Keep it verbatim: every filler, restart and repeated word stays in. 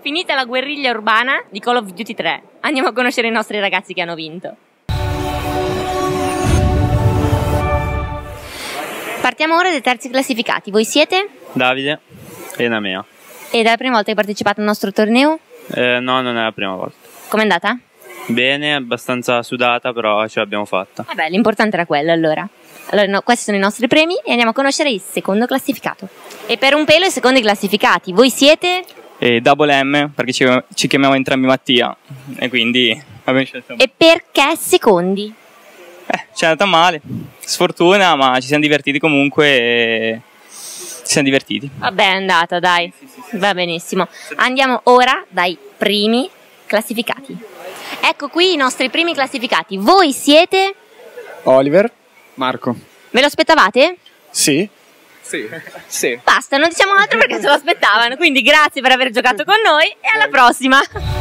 Finita la guerriglia urbana di Call of Duty tre, andiamo a conoscere i nostri ragazzi che hanno vinto. Partiamo ora dai terzi classificati. Voi siete? Davide e Namea. Ed è la prima volta che partecipate al nostro torneo? Eh, no, non è la prima volta. Com'è andata? Bene, abbastanza sudata, però ce l'abbiamo fatta. Vabbè, l'importante era quello allora. Allora, no, questi sono i nostri premi e andiamo a conoscere il secondo classificato. E per un pelo i secondi classificati. Voi siete? E Double M, perché ci, ci chiamiamo entrambi Mattia, e quindi abbiamo scelto. E perché secondi? Eh, ci è andata male, sfortuna, ma ci siamo divertiti comunque e ci siamo divertiti. Vabbè, è andata, dai. Sì, sì, sì, va benissimo. Andiamo ora dai primi classificati. Ecco qui i nostri primi classificati. Voi siete? Oliver, Marco. Ve lo aspettavate? Sì. Sì. Sì. Basta, non diciamo altro perché se lo aspettavano. Quindi grazie per aver giocato con noi e alla prossima.